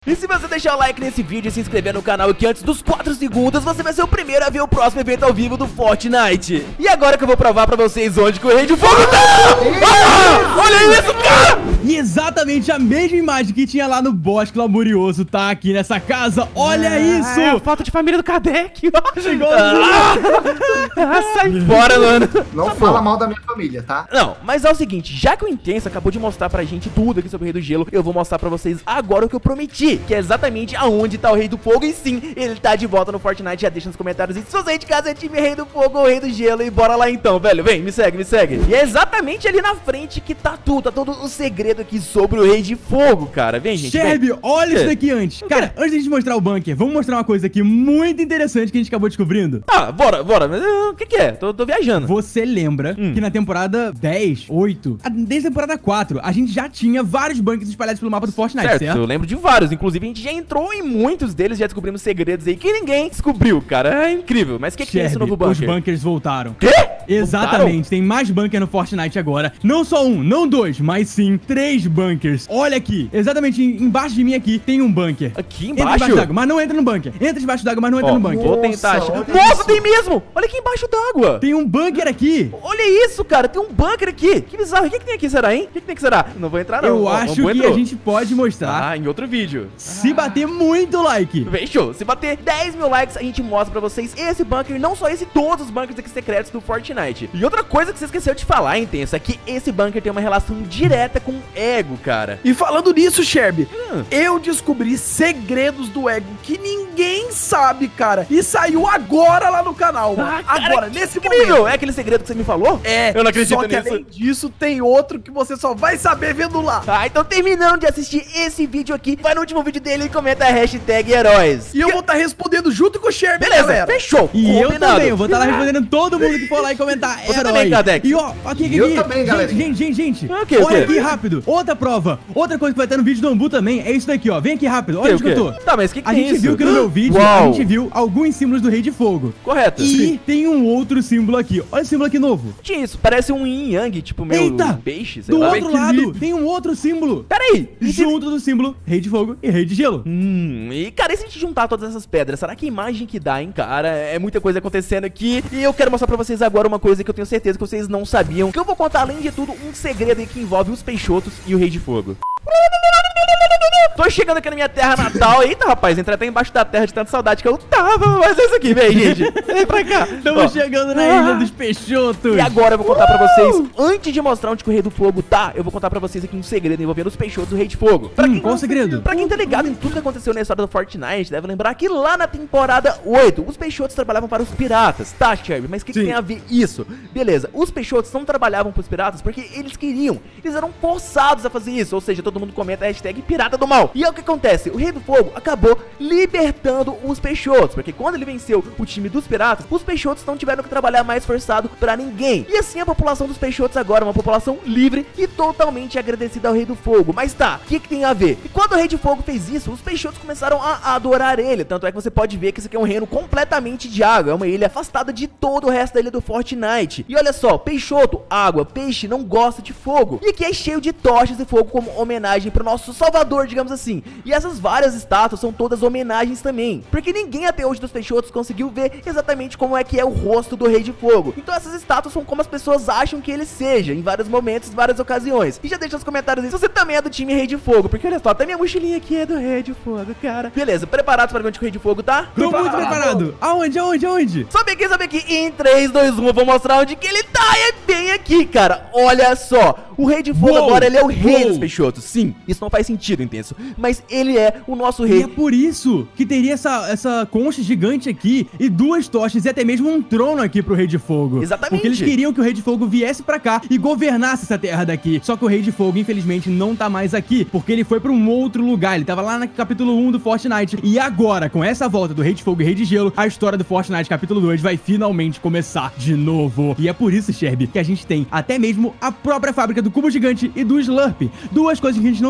E se você deixar o like nesse vídeo e se inscrever no canal aqui antes dos 4 segundos, você vai ser o primeiro a ver o próximo evento ao vivo do Fortnite. E agora que eu vou provar pra vocês onde que o Rei de Fogo tá! Olha isso, cara! E exatamente a mesma imagem que tinha lá no Bosque Lamurioso tá aqui nessa casa. Olha isso! É a foto de família do Kardec. Chegou sai fora, mano. Não fala mal da minha família, tá? Não, mas é o seguinte, já que o Intenso acabou de mostrar pra gente tudo aqui sobre o Rei do Gelo, eu vou mostrar pra vocês agora o que eu prometi, que é exatamente aonde tá o Rei do Fogo. E sim, ele tá de volta no Fortnite. Já deixa nos comentários se você é de casa é time Rei do Fogo ou Rei do Gelo. E bora lá então, velho, vem, me segue, me segue. E é exatamente ali na frente que tá todo o segredo aqui sobre o Rei de Fogo, cara. Vem, gente, Sherby, olha isso daqui antes. Cara, antes de a gente mostrar o bunker, vamos mostrar uma coisa aqui muito interessante que a gente acabou descobrindo. Ah, bora, mas o que é? Tô viajando. Você lembra que na temporada 10, 8, desde a temporada 4, a gente já tinha vários bunkers espalhados pelo mapa do Fortnite, certo? Eu lembro de vários, inclusive a gente já entrou em muitos deles, já descobrimos segredos aí que ninguém descobriu, cara. É incrível. Mas o que tem esse novo bunker? Os bunkers voltaram. Quê? Exatamente, Voltaram? tem mais bunker no Fortnite agora. Não só um, não dois, mas sim 3 bunkers. Olha aqui, exatamente embaixo de mim aqui tem um bunker. Aqui Entra embaixo? debaixo d'água, mas não entra no bunker. Entra debaixo d'água, mas não entra no bunker. Vou tentar Nossa, achar. olha Nossa, isso. tem mesmo! Olha aqui embaixo d'água. Tem um bunker aqui. Olha isso, cara, tem um bunker aqui. Que bizarro. O que tem aqui, será, hein? O que tem aqui, será? Não vou entrar, não. Eu Ó, acho Bambu que entrou. a gente pode mostrar Ah, em outro vídeo. se bater muito like. Fechou. Se bater 10 mil likes, a gente mostra pra vocês esse bunker, não só esse, todos os bunkers aqui secretos do Fortnite. E outra coisa que você esqueceu de falar, Intenso, é que esse bunker tem uma relação direta com o ego, cara. E falando nisso, Sherby, eu descobri segredos do ego que ninguém sabe, cara. E saiu agora lá no canal, mano. Cara, Agora, que nesse incrível. momento. É aquele segredo que você me falou? É, Eu não acredito só que nisso. além disso, tem outro que você só vai saber vendo lá. Tá, então terminando de assistir esse vídeo aqui, vai no último vídeo dele e comenta a hashtag heróis. E eu vou estar respondendo junto com o Sherby, Beleza, galera. fechou. E eu Combinado. também, eu vou estar lá respondendo todo mundo que for lá e comentar Você herói. também, Kardec. E ó, aqui. Eu também, galera. Gente. O quê? Olha aqui rápido. Outra prova. Outra coisa que vai ter no vídeo do Ambu também é isso daqui, ó. Vem aqui rápido. Olha onde que eu tô. Tá, mas o que A tem gente isso? viu que no meu vídeo, Uau. a gente viu alguns símbolos do Rei de Fogo. Correto. E tem um outro símbolo aqui. Olha esse símbolo aqui novo. Tinha isso, parece um yin yang, tipo meio Eita! peixe, sei Do lá. outro lado, tem um outro símbolo. Peraí. Junto do símbolo Rei de Fogo e Rei de Gelo. E cara, e se a gente juntar todas essas pedras, será que a imagem que dá, hein, cara? É muita coisa acontecendo aqui. E eu quero mostrar pra vocês agora uma coisa que eu tenho certeza que vocês não sabiam. Que eu vou contar, além de tudo, um segredo aí que envolve os peixotos e o Rei de Fogo. Tô chegando aqui na minha terra natal. Eita, rapaz, entrei até embaixo da terra de tanta saudade que eu tava. Mas é isso aqui, vem, gente. Vem pra cá. Ó. Estamos chegando na Ilha dos Peixotos. E agora eu vou contar pra vocês, antes de mostrar onde que o Rei do Fogo tá, eu vou contar pra vocês aqui um segredo envolvendo os peixotos do Rei de Fogo. Qual o segredo? Pra quem tá ligado em tudo que aconteceu na história do Fortnite, deve lembrar que lá na temporada 8, os peixotos trabalhavam para os piratas. Tá, Sherby, mas o que tem a ver isso? Beleza, os peixotos não trabalhavam pros piratas porque eles queriam. Eles eram forçados a fazer isso, ou seja, todo mundo comenta a hashtag pirata do mal. E é o que acontece, o Rei do Fogo acabou libertando os peixotos, porque quando ele venceu o time dos piratas, os peixotos não tiveram que trabalhar mais forçado pra ninguém. E assim a população dos peixotos agora é uma população livre e totalmente agradecida ao Rei do Fogo. Mas tá, o que tem a ver? E quando o Rei de Fogo fez isso, os peixotos começaram a adorar ele. Tanto é que você pode ver que isso aqui é um reino completamente de água, é uma ilha afastada de todo o resto da ilha do Fortnite. E olha só, peixoto, água, peixe não gosta de fogo. E aqui é cheio de tochas e fogo como homenagem pro nosso salvador, digamos assim. E essas várias estátuas são todas homenagens também, porque ninguém até hoje dos peixotos conseguiu ver exatamente como é que é o rosto do Rei de Fogo. Então essas estátuas são como as pessoas acham que ele seja, em vários momentos, em várias ocasiões. E já deixa nos comentários aí se você também é do time Rei de Fogo, porque olha só, até minha mochilinha aqui é do Rei de Fogo, cara. Beleza, preparados para ver onde o Rei de Fogo tá? Tô muito preparado. Aonde? Sobe aqui. Em 3, 2, 1, eu vou mostrar onde que ele tá. É bem aqui, cara. Olha só. O Rei de Fogo agora, ele é o rei dos peixotos. Sim, isso não faz sentido, Intenso. Mas ele é o nosso rei. E é por isso que teria essa concha gigante aqui e 2 tochas e até mesmo um trono aqui pro Rei de Fogo. Exatamente. Porque eles queriam que o Rei de Fogo viesse pra cá e governasse essa terra daqui. Só que o Rei de Fogo, infelizmente, não tá mais aqui, porque ele foi pra um outro lugar. Ele tava lá no capítulo 1 do Fortnite. E agora, com essa volta do Rei de Fogo e Rei de Gelo, a história do Fortnite capítulo 2 vai finalmente começar de novo. E é por isso, Sherby, que a gente tem até mesmo a própria fábrica do Cubo Gigante e do Slurp. 2 coisas que a gente não sabia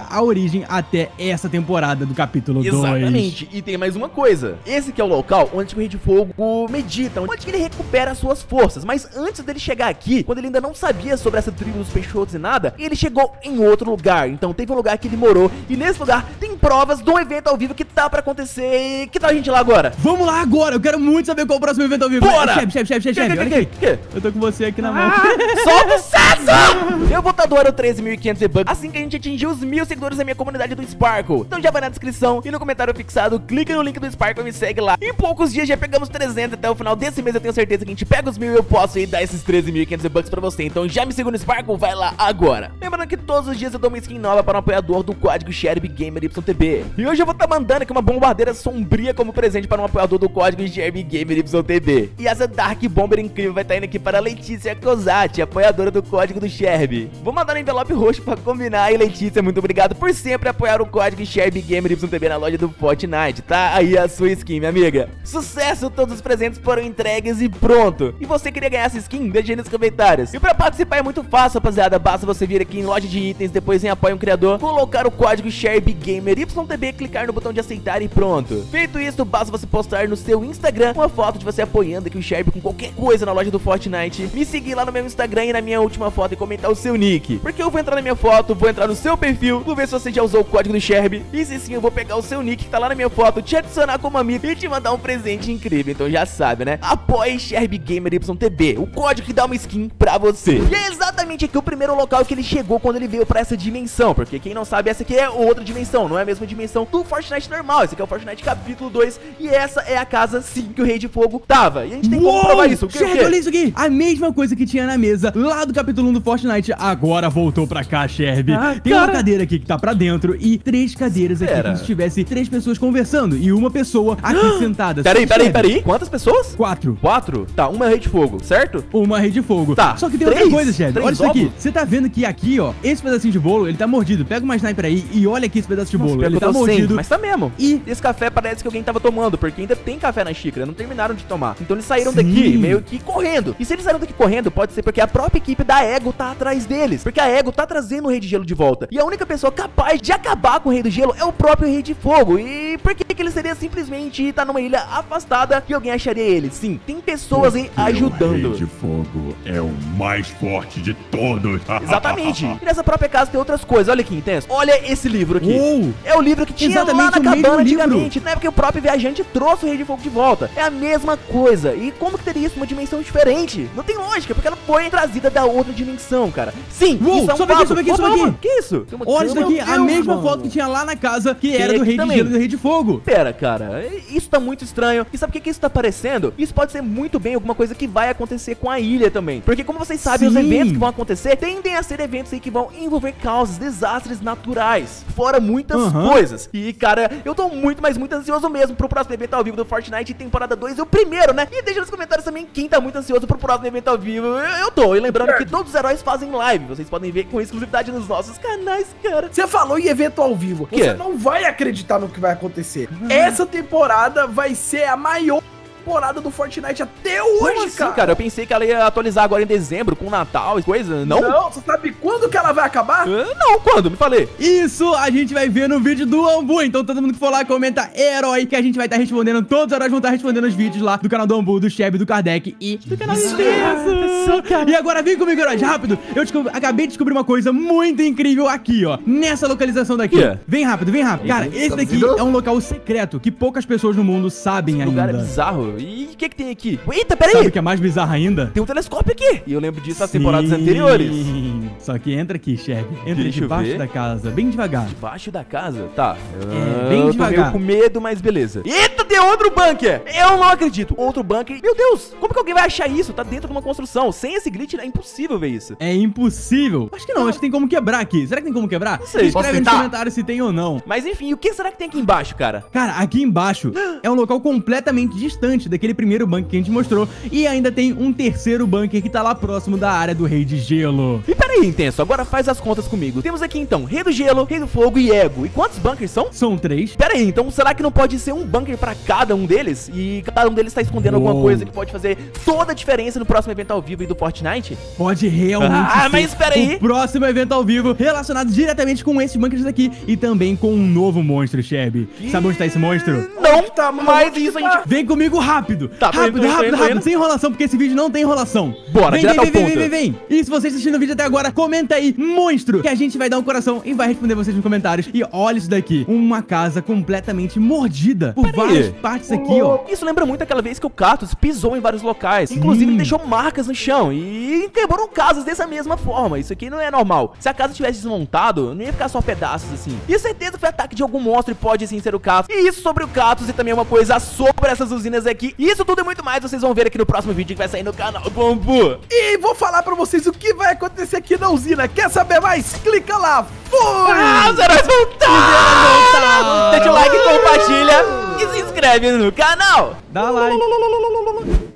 explica a origem até essa temporada do capítulo 2. Exatamente. E tem mais uma coisa. Esse que é o local onde o Rei de Fogo medita, onde ele recupera as suas forças. Mas antes dele chegar aqui, quando ele ainda não sabia sobre essa tribo dos Peixotos e nada, ele chegou em outro lugar. Então teve um lugar que ele morou. E nesse lugar tem provas de um evento ao vivo que tá pra acontecer. Que tal a gente ir lá agora? Vamos lá agora, eu quero muito saber qual é o próximo evento ao vivo. Bora! Chefe, olha aqui. Eu tô com você aqui na mão. Solta o César! Eu vou estar doando 13.500 V-Bucks assim que a gente atingir os 1.000 seguidores da minha comunidade do Sparkle. Então já vai na descrição e no comentário fixado, clica no link do Sparkle e me segue lá. Em poucos dias já pegamos 300, até o final desse mês eu tenho certeza que a gente pega os 1.000 e eu posso ir dar esses 13.500 V-Bucks pra você. Então já me siga no Sparkle, vai lá agora. Lembrando que todos os dias eu dou uma skin nova para um apoiador do código SherbyGamerYTB. E hoje eu vou estar mandando aqui uma bombardeira sombria como presente para um apoiador do código SherbyGamerYTB. E essa Dark Bomber incrível vai estar indo aqui para a Letícia Cosati, apoiadora do código do Sherby. Vou mandar no envelope roxo pra combinar. E Letícia, muito obrigado por sempre apoiar o código SherbyGamerYTB na loja do Fortnite. Tá aí a sua skin, minha amiga. Sucesso, todos os presentes foram entregues e pronto. E você queria ganhar essa skin? Deixa aí nos comentários. E pra participar é muito fácil, rapaziada. Basta você vir aqui em loja de itens, depois em apoio um criador, colocar o código SherbyGamerYTB, clicar no botão de aceitar e pronto. Feito isso, basta você postar no seu Instagram uma foto de você apoiando aqui o Sherby com qualquer coisa na loja do Fortnite, me seguir lá no meu Instagram e na minha última foto e comentar o seu nick, porque eu vou entrar na minha foto, vou entrar no seu perfil, vou ver se você já usou o código do Sherby, e se sim, eu vou pegar o seu nick que tá lá na minha foto, te adicionar como amigo e te mandar um presente incrível. Então já sabe, né? Apoie SherbyGamerYTB, o código que dá uma skin pra você. E é exatamente aqui o primeiro local que ele chegou quando ele veio pra essa dimensão, porque quem não sabe, essa aqui é outra dimensão, não é a mesma dimensão do Fortnite normal. Esse aqui é o Fortnite capítulo 2 e essa é a casa, sim, que o Rei de Fogo tava. E a gente tem como provar isso. Sherby, olha isso aqui. A mesma coisa que tinha na mesa lá do capítulo 1 do Fortnite, agora voltou pra cá, Sherby. Tem uma cadeira aqui que tá pra dentro e 3 cadeiras aqui, como se tivesse 3 pessoas conversando e uma pessoa aqui sentada. Peraí. Quantas pessoas? 4. 4? Tá, uma é Rei de Fogo, certo? Uma Rei de Fogo. Tá. Só que tem 3? outra coisa, Sherby. Olha isso aqui. ovos? Você tá vendo que aqui, ó, esse pedacinho de bolo, ele tá mordido. Pega uma sniper aí e olha aqui esse pedaço de bolo. Ele tá mordido. Mas tá mesmo. E esse café parece que alguém tava tomando, porque ainda tem café na xícara, não terminaram de tomar. Então eles saíram daqui meio que correndo. E se eles saíram daqui correndo, pode ser porque a própria equipe da Ego tá atrás deles. Porque a Ego tá trazendo o Rei de Gelo de volta. E a única pessoa capaz de acabar com o Rei do Gelo é o próprio Rei de Fogo. E por que ele seria simplesmente estar numa ilha afastada e alguém acharia ele? Sim, tem pessoas aí ajudando. O Rei de Fogo é o mais forte de todos. Exatamente. E nessa própria casa tem outras coisas. Olha que intenso. Olha esse livro aqui. Uou. É o livro que tinha Exatamente lá na o mesmo cabana livro. antigamente. Não é porque o próprio viajante trouxe o Rei de Fogo de volta. É a mesma coisa. E como que teria isso numa dimensão diferente? Não tem lógica, porque ela foi trazida da outra dimensão, cara. Sim, Uou, isso é um sobe aqui, fato. sobe aqui, sobe Opa, aqui. Que isso? Tem uma olha isso cama. daqui, a Meu mesma Deus, foto que tinha lá na casa, que Tem era do aqui Rei de também. Gelo e do Rei de Fogo. Pera, cara, isso tá muito estranho. E sabe o que isso tá parecendo? Isso pode ser muito bem alguma coisa que vai acontecer com a ilha também. Porque como vocês sabem, os Sim. eventos que vão acontecer tendem a ser eventos aí que vão envolver causas, desastres naturais. Fora muitas coisas. E, cara, eu tô muito, mas muito ansioso mesmo pro próximo evento ao vivo do Fortnite temporada 2. E o primeiro, né? E deixa nos comentários também quem tá muito ansioso pro próximo evento ao vivo. Eu tô. E lembrando que todos os heróis fazem live. Vocês podem ver com exclusividade nos nossos canais, cara. Você falou em evento ao vivo. quê? Você não vai acreditar no que vai acontecer. Essa temporada vai ser a maior temporada do Fortnite até Como hoje, assim, cara? Eu pensei que ela ia atualizar agora em dezembro, com Natal e coisa. Não? Não, você sabe quando que ela vai acabar? Não, quando? Me falei. Isso a gente vai ver no vídeo do Ambu. Então todo mundo que for lá comenta herói, que a gente vai estar respondendo. Todos os heróis vão estar respondendo os vídeos lá do canal do Ambu, do Sherby, do Kardec e do canal do Expresso. E agora vem comigo, heróis, rápido. Eu acabei de descobrir uma coisa muito incrível aqui, ó. Nessa localização daqui. Que? Vem rápido, vem rápido. Cara, esse daqui é um local secreto que poucas pessoas no mundo sabem Esse ainda. lugar é bizarro. E o que tem aqui? Eita, peraí. Sabe o que é mais bizarro ainda? Tem um telescópio aqui. E eu lembro disso nas temporadas anteriores. Só que entra aqui, Sherby. Entra Deixa eu debaixo ver. da casa, bem devagar. Debaixo da casa? Tá. bem Eu tô devagar. meio com medo, mas beleza. Eita, tem outro bunker. Eu não acredito. Outro bunker. Meu Deus, como que alguém vai achar isso? Tá dentro de uma construção. Sem esse glitch é impossível ver isso. É impossível. Acho que não, acho que tem como quebrar aqui. Será que tem como quebrar? Não sei. Escreve Posso nos tentar? comentários se tem ou não. Mas enfim, o que será que tem aqui embaixo, cara? Cara, aqui embaixo é um local completamente distante daquele primeiro bunker que a gente mostrou. E ainda tem um terceiro bunker que tá lá próximo da área do Rei de Gelo. E peraí, Pera aí, Intenso, agora faz as contas comigo. Temos aqui então Rei do Gelo, Rei do Fogo e Ego. E quantos bunkers são? São 3. Pera aí, então será que não pode ser um bunker pra cada um deles? E cada um deles tá escondendo alguma coisa que pode fazer toda a diferença no próximo evento ao vivo aí do Fortnite? Pode realmente ser mas espera aí. o próximo evento ao vivo relacionado diretamente com esses bunkers daqui e também com um novo monstro, Sherby. Sabe onde tá esse monstro? Não, tá, mano? mas isso a gente... Vem comigo rápido. Tá, tô rápido, indo, rápido, tô rápido. indo. Sem enrolação, porque esse vídeo não tem enrolação. Bora, vem, direto ao vem, ponto. vem. E se você está assistindo o vídeo até agora, comenta aí, monstro, que a gente vai dar um coração e vai responder vocês nos comentários. E olha isso daqui, uma casa completamente mordida por várias partes aqui, ó. Isso lembra muito aquela vez que o Catus pisou em vários locais. Inclusive, ele deixou marcas no chão e quebrou casas dessa mesma forma. Isso aqui não é normal. Se a casa tivesse desmontado, não ia ficar só pedaços assim. E certeza foi ataque de algum monstro e pode sim ser o Catus. E isso sobre o Catus e também uma coisa sobre essas usinas aqui. Isso tudo e muito mais vocês vão ver aqui no próximo vídeo que vai sair no canal Bambu. E vou falar pra vocês o que vai acontecer aqui na usina. Quer saber mais? Clica lá. Fui! Os heróis voltaram! Deixa o like, compartilha e se inscreve no canal. Dá like.